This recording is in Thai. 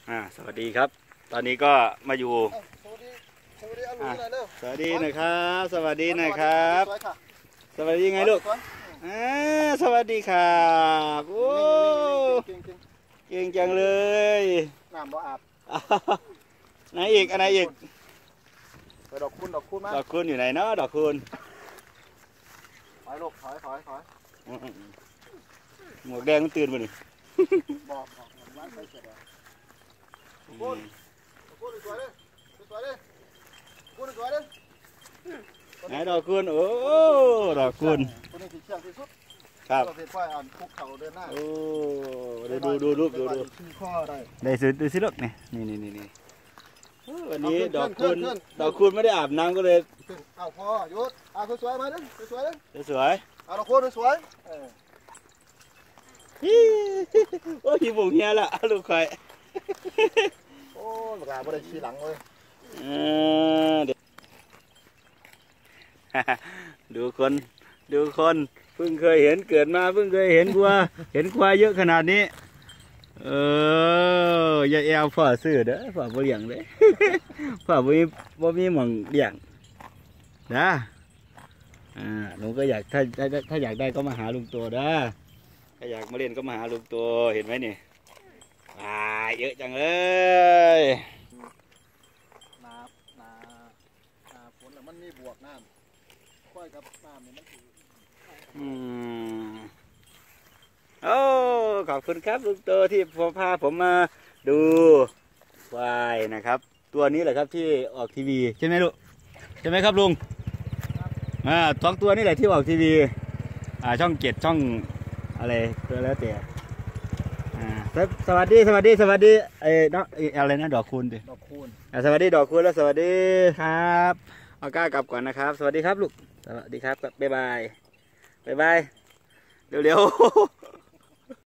สวัสดีครับตอนนี้ก็มาอยู่สวัสดีนะครับสวัสดีนะครับสวัสดีไงลูกสวัสดีครับโอ้เก่งจังเลยน้ำบ่อาบไหนอีกอะไรอีกดอกคูณมาดอกคูณอยู่ไหนเนาะดอกคูณถอยลูกถอยหมวกแดงมันตื่นมาหนิบอกร้านไปเสร็จแล้วคูณสวยเลยสวยเลยไหนดอกคูณโอ้ดอกคูณคนนี้ที่เชี่ยวที่สุดครับเราเห็นว่าอ่านคุกเข่าเดินหน้าโอ้ดูรูปดูข้อได้ดูสิลูกนี่วันนี้ดอกคูณไม่ได้อาบน้ำก็เลยเอาพอหยุดสวยมาดิสวยเลยสวยเอาดอกคูณสวยโอ้ยบุ๋งเฮียละลูกคอยโอ้หลังไม่ได้ชี้หลังเลยดูคนเพิ่งเคยเห็นเกิดมาเพิ่งเคยเห็นควายเยอะขนาดนี้อย่าแอวฝ่าซื้อเด้อฝ่าบ่เลี้ยงเลยฝ่าบ่มีหม่องเลี้ยงนะลุงก็อยากถ้าอยากได้ก็มาหาลุงตัวด้ถ้าอยากมาเล่นก็มาหาลุงตัวเห็นไหมนี่เยอะจังเลยนาฝนแล้วมันมีบวกน้ำค่อยกับน้ำเนี่ยมันโอ้ขอบคุณครับลุงตัวที่พาผมมาดูควายนะครับตัวนี้แหละครับที่ออกทีวีใช่ไหมลูกใช่ไหมครับลุง2 ตัวนี่แหละที่ออกทีวีช่อง7ช่องอะไรตัวแล้วแต่สวัสดีน้องอะไรนะดอกคูณดิสวัสดีดอกคูณแล้วสวัสดีครับเอาก้ากลับก่อนนะครับสวัสดีครับลูกสวัสดีครับบ๊ายบายเร็วๆ